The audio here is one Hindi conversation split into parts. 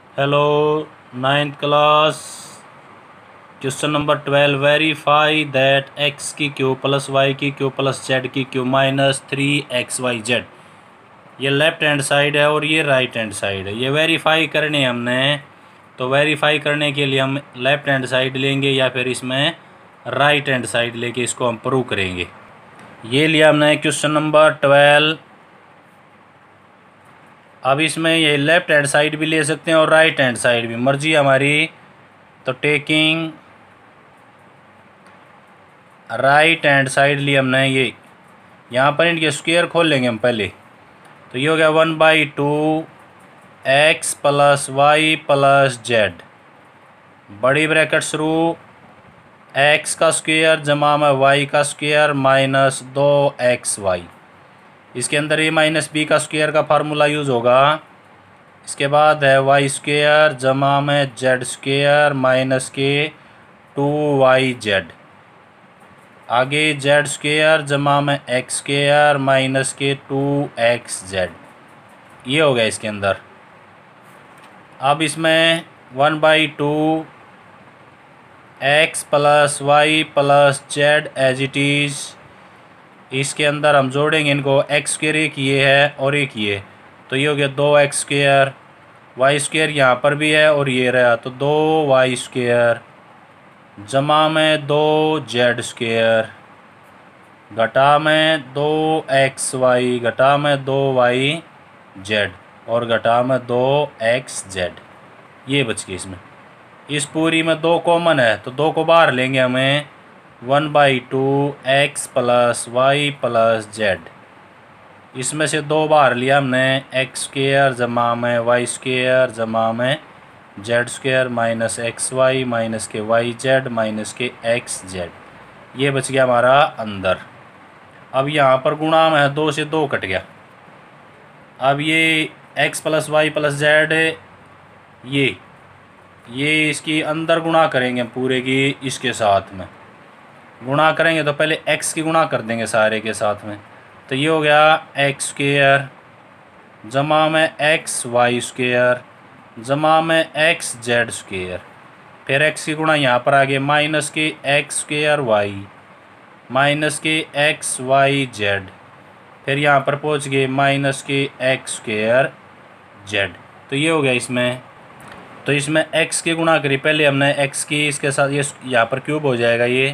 Hello, ninth class. Question number 12। Verify that x की क्यू प्लस वाई की क्यू प्लस जेड की क्यू माइनस 3xyz। ये लेफ्ट हैंड साइड है और ये राइट हैंड साइड है। ये वेरीफाई करने हमने, तो वेरीफाई करने के लिए हम लेफ्ट हैंड साइड लेंगे या फिर इसमें राइट हैंड साइड लेके इसको हम प्रूव करेंगे। ये लिया हमने क्वेश्चन नंबर 12। अब इसमें ये लेफ्ट हैंड साइड भी ले सकते हैं और राइट हैंड साइड भी, मर्जी हमारी। तो टेकिंग राइट हैंड साइड लिए हमने ये, यहाँ पर इनके स्क्वायर खोल लेंगे हम पहले। तो ये हो गया 1/2 x plus y plus z, बड़ी ब्रैकेट शुरू, x का स्क्वायर जमा में y का स्क्वायर माइनस 2xy। इसके अंदर ये माइनस b का स्क्वायर का फार्मूला यूज़ होगा। इसके बाद है वाई स्क्वायर जमा में जेड स्क्वायर माइनस के 2yz। आगे जेड स्क्वायर जमा में एक्स स्क्वायर माइनस के 2xz। ये हो गया इसके अंदर। अब इसमें 1/2 x plus y plus z as it is. इसके अंदर हम जोड़ेंगे इनको, एक्स स्क्वायर एक ये है और एक ये, तो ये हो गया 2x स्क्वायर। वाई स्क्वायर यहाँ पर भी है और ये रहा, तो 2y स्क्वायर जमा में 2z स्क्वायर घटा में 2xy घटा में 2yz और घटा में 2xz। ये बच गई इसमें। इस पूरी में 2 कॉमन है तो 2 को बाहर लेंगे हमें। 1/2 x plus y plus z, इसमें से 2 बाहर लिया हमने, एक्स स्क्वायर जमा में वाई स्क्वायर जमा में z square minus xy minus के yz माइनस के xz। ये बच गया हमारा अंदर। अब यहाँ पर गुणा में है, 2 से 2 कट गया। अब ये x plus y plus z, ये इसकी अंदर गुणा करेंगे पूरे की, इसके साथ में गुणा करेंगे तो पहले x की गुणा कर देंगे सारे के साथ में। तो ये हो गया एक्स स्क्वायर जमा में एक्स वाई स्क्वायर जमा में एक्स जेड स्क्वायर। फिर x की गुणा यहाँ पर आ गए, माइनस के एक्स स्क्वायर वाई माइनस के एक्स वाई जेड। फिर यहाँ पर पहुँच गए माइनस के एक्स स्क्वायर जेड। तो ये हो गया इसमें। तो इसमें x की गुणा करी पहले हमने, x की इसके साथ, ये यहाँ पर क्यूब हो जाएगा ये।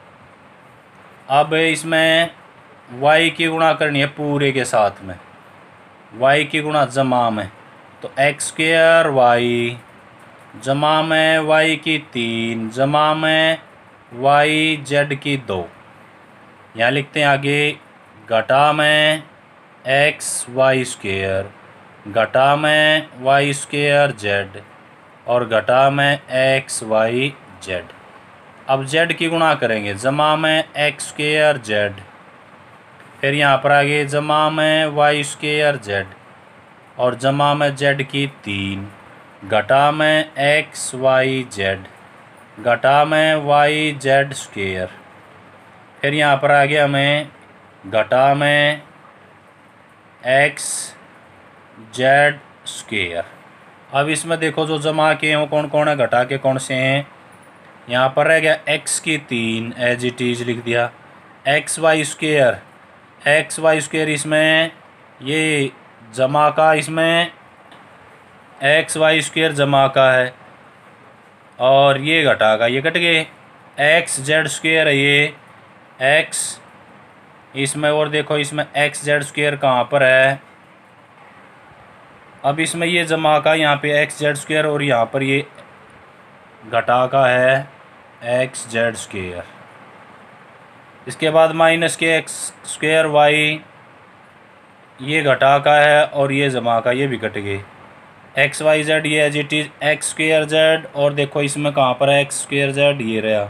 अब इसमें y की गुणा करनी है पूरे के साथ में, y की गुणा जमा में, तो एक्स स्क्वायर वाई जमा में y की 3 जमा में वाई जेड की 2। यहाँ लिखते हैं आगे, घटा में एक्स वाई स्क्वायर घटा में वाई स्क्वायर जेड और घटा में एक्स वाई जेड। अब जेड की गुणा करेंगे, जमा में एक्स स्क्वायर जेड, फिर यहाँ पर आगे जमा में वाई स्क्वायर जेड और जमा में जेड की 3 घटा में एक्स वाई जेड घटा में वाई जेड स्क्वायर। फिर यहाँ पर आ गया हमें घटा में एक्स जेड स्क्वायर। अब इसमें देखो जो जमा के हैं कौन कौन है, घटा के कौन से हैं। यहाँ पर रह गया एक्स की 3 एज इट इज़ लिख दिया, एक्स वाई स्क्वायर इसमें ये जमा का, इसमें एक्स वाई स्क्वायर जमा का है और ये घटा का, ये कट गए। एक्स जेड स्क्वायर है ये एक्स इसमें, और देखो इसमें एक्स जेड स्क्वायर कहाँ पर है। अब इसमें ये जमा का, यहाँ पे एक्स जेड स्क्वायर और यहाँ पर ये घटा का है एक्स जेड स्क्वायर। इसके बाद माइनस के एक्स स्क्वायर वाई, ये घटा का है और ये जमा का, ये भी कट गए। एक्स वाई जेड ये as it is x square z, और देखो इसमें कहाँ पर है एक्स स्क्वायर जेड, ये रहा।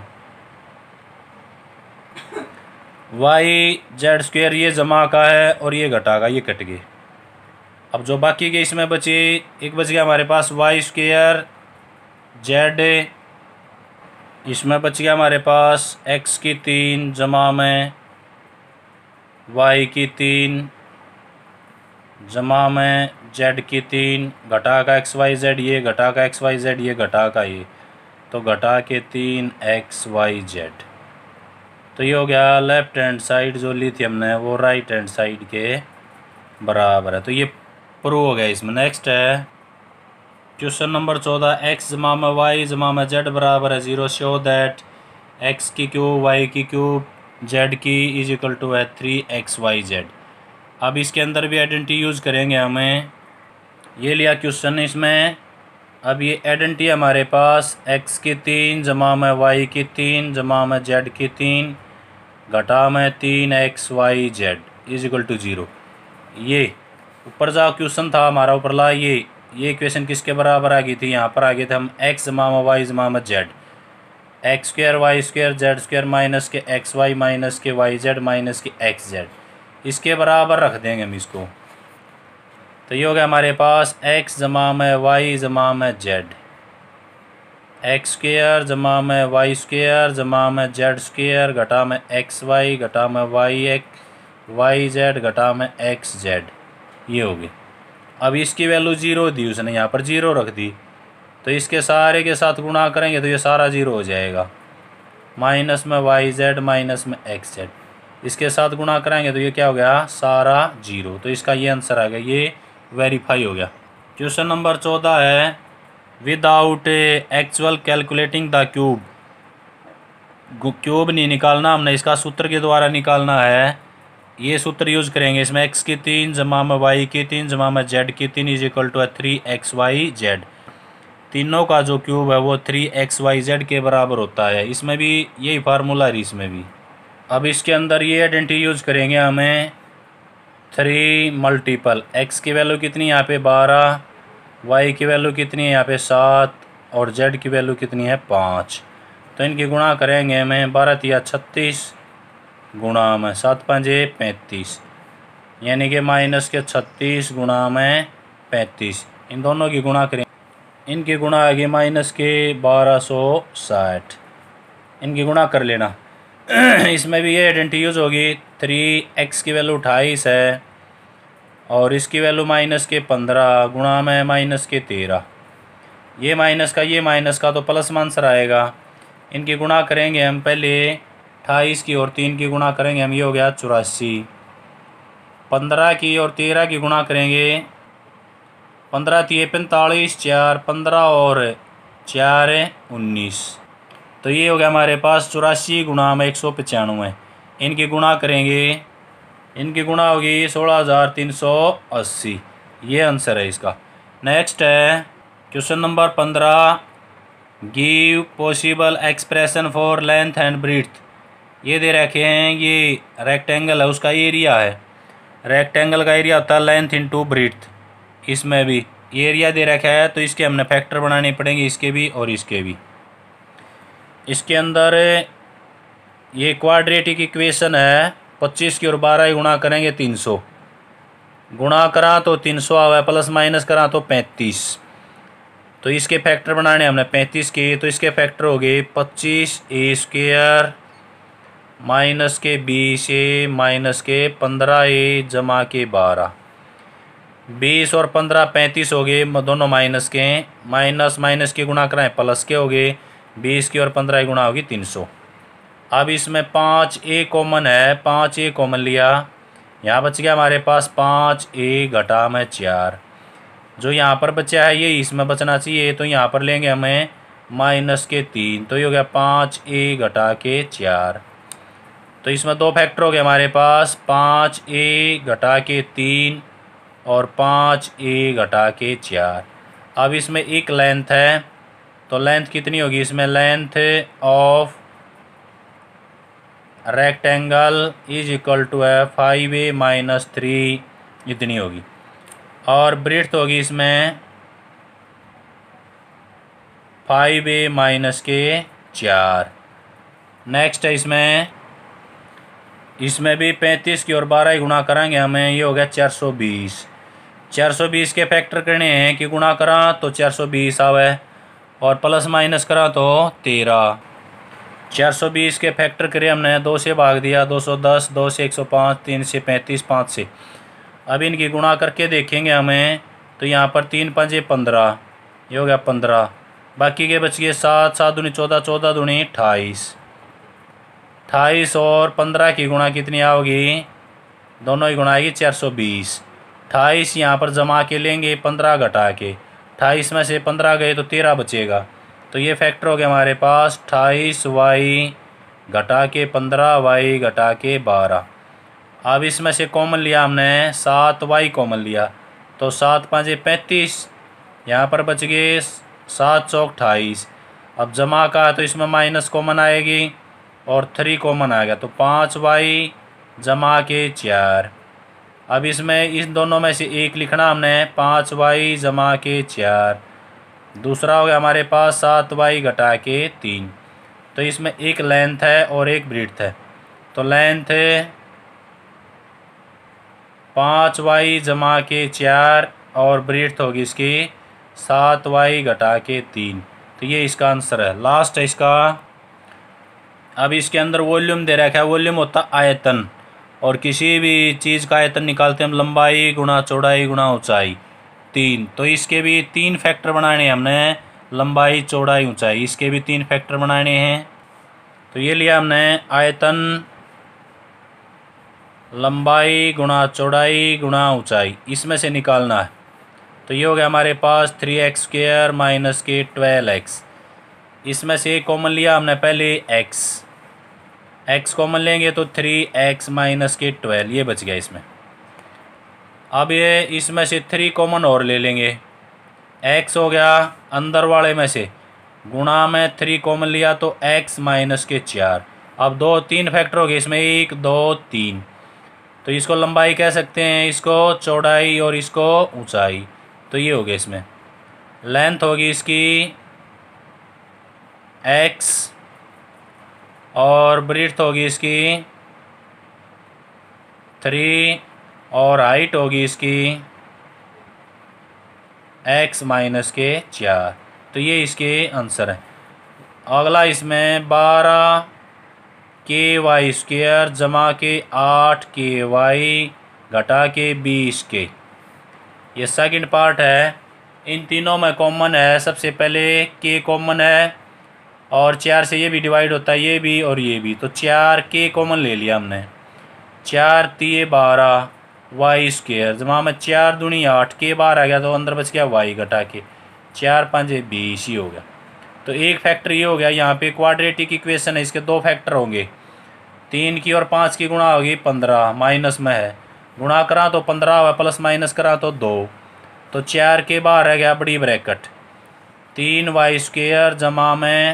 वाई जेड स्क्वायर ये जमा का है और ये घटा का, ये कट गए। अब जो बाकी के इसमें बचे, एक बच गया हमारे पास वाई स्क्वायर जेड, इसमें बच गया हमारे पास एक्स की 3 जमा में वाई की 3 जमा में जेड की 3 घटा का एक्स वाई जेड, ये घटा का एक्स वाई जेड, ये घटा का ये, तो घटा के 3 एक्स वाई जेड। तो ये हो गया लेफ्ट हैंड साइड जो ली थी हमने वो राइट हैंड साइड के बराबर है। तो ये प्रूव हो गया इसमें। नेक्स्ट है क्वेश्चन नंबर 14, एक्स जमा में वाई जमा में जेड बराबर है 0, शो दैट एक्स की क्यूब वाई की क्यूब जेड की इज इक्वल टू है 3xyz। अब इसके अंदर भी आइडेंटिटी यूज़ करेंगे हमें। ये लिया क्वेश्चन इसमें। अब ये आइडेंटिटी हमारे पास एक्स की 3 जमा में वाई की 3 जमा में जेड की 3 घटा में 3xyz इज इक्वल टू 0। ये ऊपर जा क्वेश्चन था हमारा ऊपर ला, ये इक्वेशन किसके बराबर आ गई थी, यहाँ पर आ गए थे हम एक्स जमा में वाई जमा में z, x square y square z square minus के एक्स वाई माइनस के वाई जेड माइनस के एक्स जेड, इसके बराबर रख देंगे हम इसको। तो ये हो गया हमारे पास एक्स जमा में वाई जमा में जेड, एक्स स्क्वायर जमा में वाई स्क्वायर जमा में जेड स्क्वायर घटा में एक्स वाई घटा में वाई एक्स वाई जेड घटा में एक्स जेड, ये हो गई। अब इसकी वैल्यू 0 दी उसने, यहाँ पर 0 रख दी, तो इसके सारे के साथ गुणा करेंगे तो ये सारा 0 हो जाएगा। माइनस में वाई जेड माइनस में एक्स जेड, इसके साथ गुणा करेंगे तो ये क्या हो गया, सारा 0। तो इसका ये आंसर आ गया, ये वेरीफाई हो गया। क्वेश्चन नंबर 14 है without actual calculating the cube, cube नहीं निकालना हमने, इसका सूत्र के द्वारा निकालना है। ये सूत्र यूज़ करेंगे इसमें, एक्स की 3 जमा में वाई की 3 जमा में जेड की 3 इज इक्वल टू 3xyz। तीनों का जो क्यूब है वो 3xyz के बराबर होता है। इसमें भी यही फार्मूला है इसमें भी। अब इसके अंदर ये आइडेंटिटी यूज़ करेंगे हमें 3 मल्टीपल, एक्स की वैल्यू कितनी यहाँ पे 12, वाई की वैल्यू कितनी है यहाँ पे 7 और जेड की वैल्यू कितनी है 5। तो इनकी गुणा करेंगे हमें, 12 तिया 36 गुणा में 7 पंजे 35, यानी कि माइनस के 36 गुणा में 35, इन दोनों की गुणा करें, इनकी गुणा आएगी माइनस के 1260, इनकी गुणा कर लेना। इसमें भी ये आइडेंटिटी यूज़ होगी, 3x की वैल्यू 28 है और इसकी वैल्यू माइनस के 15 गुणा में माइनस के 13, ये माइनस का तो प्लस में आंसर आएगा। इनकी गुणा करेंगे हम, पहले 28 की और 3 की गुणा करेंगे हम, ये हो गया 84, 15 की और 13 की गुणा करेंगे, 15 तिये 45, 4 15 और 4 19, तो ये हो गया हमारे पास 84 गुणा में 195। इनकी गुणा करेंगे, इनकी गुणा होगी 16,380, ये आंसर है इसका। नेक्स्ट है question number 15, give possible expression for length and breadth. ये दे रखे हैं, ये रेक्टेंगल है उसका एरिया है, रेक्टेंगल का एरिया होता है लेंथ इंटू ब्रीथ। इसमें भी एरिया दे रखा है तो इसके हमने फैक्टर बनाने पड़ेंगे, इसके भी और इसके भी। इसके अंदर ये क्वाड्रेटिक इक्वेशन है, 25 की और 12 ही गुणा करेंगे 300, गुणा करा तो 300 आवा, प्लस माइनस करा तो 35। तो इसके फैक्टर बनाने हमने 35 के, तो इसके फैक्टर हो गए 25a² माइनस के 20a माइनस के 15a जमा के 12, 20 और 15 35 हो गए, दोनों माइनस के, माइनस माइनस के गुणा कराएं प्लस के हो गए, 20 की और 15 की गुणा होगी 300। अब इसमें 5a कॉमन है, 5a कॉमन लिया, यहाँ बच गया हमारे पास 5a घटा में 4, जो यहाँ पर बचा है ये इसमें बचना चाहिए, तो यहाँ पर लेंगे हमें माइनस के 3, तो ये हो गया 5a घटा के 4। तो इसमें दो फैक्टर हो गए हमारे पास, 5a घटा के 3 और 5a घटा के 4। अब इसमें एक लेंथ है, तो लेंथ कितनी होगी इसमें, length of rectangle is equal to है 5a माइनस 3, इतनी होगी। और ब्रेड्थ होगी इसमें 5a माइनस के 4। नेक्स्ट है इसमें भी 35 की और 12 ही गुणा कराएंगे हमें, ये हो गया 420। 420 के फैक्टर करने हैं कि गुणा करा तो 420 आवे और प्लस माइनस करा तो 13। 420 के फैक्टर करे हमने, 2 से भाग दिया 210, 2 से 105, 3 से 35, 5 से। अब इनकी गुणा करके देखेंगे हमें, तो यहाँ पर 3 पंजे 15, ये हो गया 15। बाकी के बच गए 7, 7 दूनी 14, 14 दूनी 28, 28 और 15 की गुणा कितनी आओगी, दोनों ही गुणा आएगी 420। 28 यहाँ पर जमा के लेंगे, 15 घटा के, 28 में से 15 गए तो 13 बचेगा। तो ये फैक्टर हो गया हमारे पास 28y घटा के 15y घटा के 12। अब इसमें से कॉमन लिया हमने, 7y कॉमन लिया, तो 7 पाँचे 35, यहाँ पर बच गए 7 चौक 28। अब जमा का तो इसमें माइनस कॉमन आएगी और 3 कॉमन आएगा, तो 5y जमा के 4। अब इसमें इस दोनों में से एक लिखना हमने, 5y जमा के 4। दूसरा हो गया हमारे पास 7y घटा के 3। तो इसमें एक लेंथ है और एक ब्रीड्थ है, तो लेंथ 5y जमा के 4 और ब्रीड्थ होगी इसकी 7y घटा के 3। तो ये इसका आंसर है, लास्ट है इसका। अब इसके अंदर वॉल्यूम दे रखा है, वॉल्यूम होता आयतन, और किसी भी चीज़ का आयतन निकालते हैं हम, लंबाई गुणा चौड़ाई गुणा ऊंचाई 3। तो इसके भी 3 फैक्टर बनाने हैं हमने, लंबाई चौड़ाई ऊंचाई, इसके भी 3 फैक्टर बनाने हैं। तो ये लिया हमने आयतन, लंबाई गुणा चौड़ाई गुणा ऊंचाई, इसमें से निकालना है। तो ये हो गया हमारे पास 3x² माइनस के 12x। इसमें से कॉमन लिया हमने पहले x कॉमन लेंगे तो 3x माइनस के 12, ये बच गया इसमें। अब ये इसमें से 3 कॉमन और ले लेंगे, x हो गया अंदर वाले में से, गुणा में 3 कॉमन लिया तो x माइनस के 4। अब 2 3 फैक्टर हो गए इसमें, 1 2 3, तो इसको लंबाई कह सकते हैं, इसको चौड़ाई और इसको ऊंचाई। तो ये हो गया इसमें। लेंथ होगी इसकी x और ब्रीड्थ होगी इसकी 3 और हाइट होगी इसकी x माइनस के 4। तो ये इसके आंसर है। अगला इसमें 12ky² जमा के 8ky घटा के 20k, ये सेकंड पार्ट है। इन तीनों में कॉमन है, सबसे पहले k कॉमन है और 4 से ये भी डिवाइड होता है, ये भी और ये भी, तो 4k कॉमन ले लिया हमने। 4 3 12 y² जमा में 4 दूनी 8, k बाहर आ गया तो अंदर बच गया y घटा के 4 5 20 ही हो गया। तो एक फैक्टर ये हो गया। यहाँ पे क्वाड्रेटिक इक्वेशन है, इसके 2 फैक्टर होंगे, 3 की और 5 की गुणा होगी 15, माइनस में है, गुणा करा तो 15 हुआ, प्लस माइनस करा तो 2, तो 4 के बाहर रह गया बड़ी ब्रैकेट, 3y² जमा में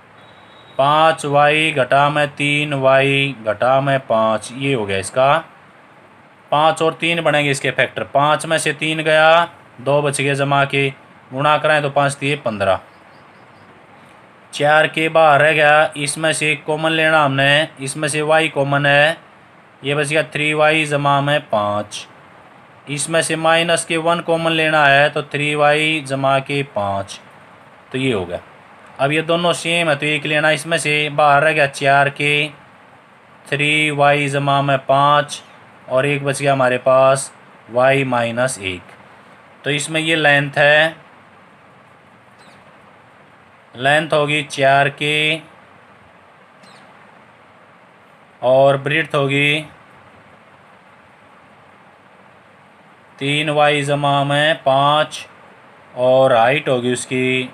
5y घटा में 3y घटा में 5, ये हो गया इसका। 5 और 3 बनेंगे इसके फैक्टर, 5 में से 3 गया, 2 बच गए जमा के, गुणा कराएं तो 5 3 15, 4 के बाहर रह गया। इसमें से कॉमन लेना हमने, इसमें से y कॉमन है, ये बच गया 3y जमा में 5। इसमें से माइनस के 1 कॉमन लेना है तो 3y जमा के 5, तो ये हो गया। अब ये दोनों सेम है तो एक लेना, इसमें से बाहर रह गया 4 के, 3y जमा में 5 और एक बच गया हमारे पास y माइनस 1। तो इसमें ये लेंथ है, लेंथ होगी 4k और ब्रीड्थ होगी 3y जमा में 5 और हाइट होगी उसकी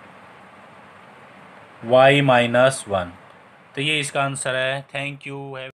y माइनस 1। तो ये इसका आंसर है। Thank you.